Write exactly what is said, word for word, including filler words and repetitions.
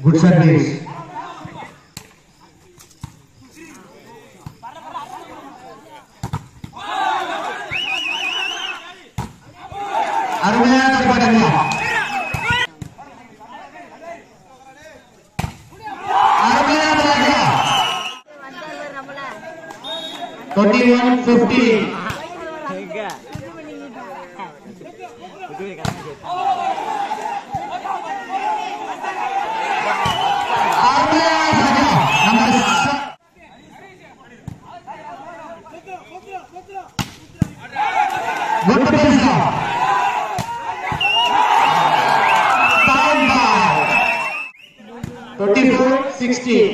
Good service. அருமையான தடுப்பாட்டங்களா அருமையான தடுப்பாட்டங்களா twenty-one fifteen good defense twenty-four sixteen